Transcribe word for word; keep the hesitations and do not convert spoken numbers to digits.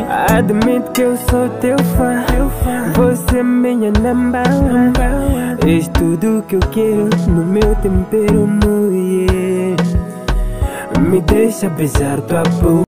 Admito que eu sou teu fã, você é minha number one. És tudo que eu quero no meu tempero, mulher. Me deixa beijar tua boca.